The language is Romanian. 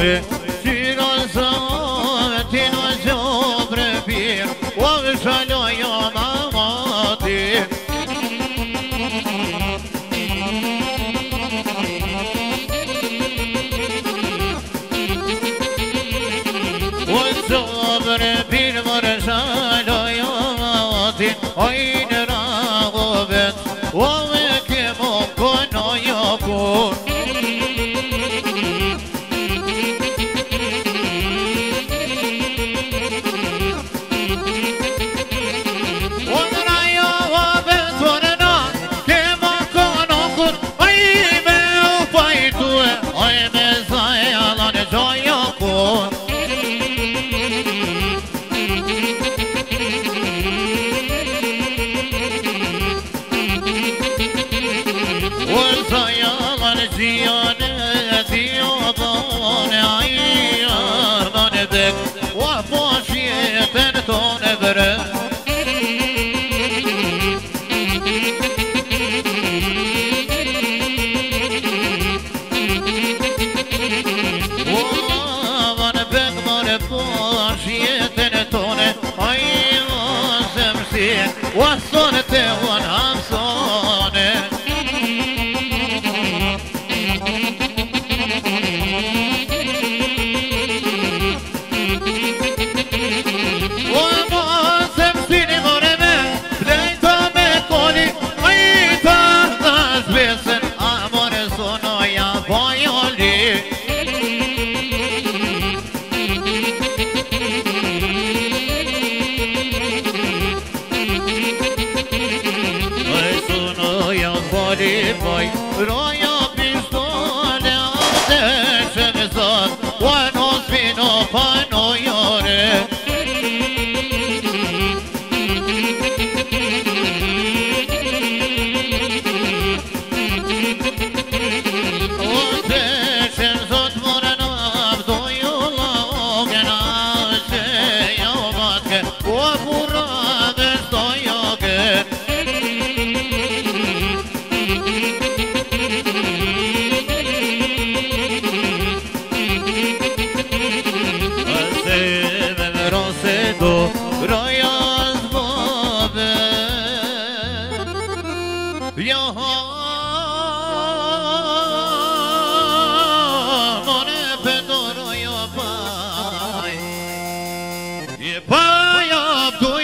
ove Ciron zaveti no zobre bir Ove žalio jo mamati Ove zobre bir more žalio jo mamati Oyne rağbet Ove kemo kono yokun وصلت وانهم صوني وما سمسيني مرمي بليتو مكولي عيتا ناس بيسن امر صنو يا بايولي Boy, roya pistole ateşe mesat Vanos vino pano yore Ateşe zot moran abdo yola ogen avşe yavmatke O burada stoyogen Royaz babe Mone pedoro yo pai Ye pai abdu